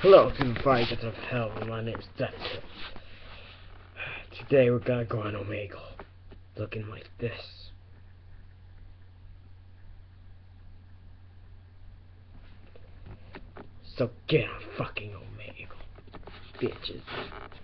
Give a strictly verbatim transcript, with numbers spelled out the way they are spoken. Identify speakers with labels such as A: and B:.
A: Hello to the fighters of hell, my name's Death. Today we're gonna go on Omegle, looking like this. So get on fucking Omegle, bitches.